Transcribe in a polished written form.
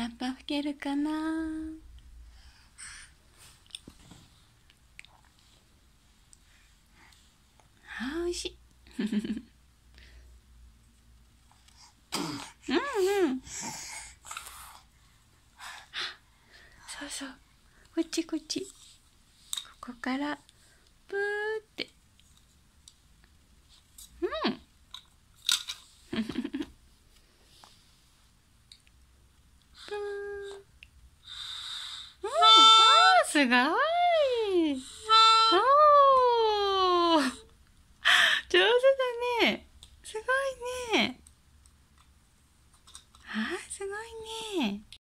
ラッパ吹けるかな。おいしい。うんうん。そうそう。こっちこっち。ここからブーって。うん。ブー。うん。すごい。おー。上手だね。すごいね。すごいね。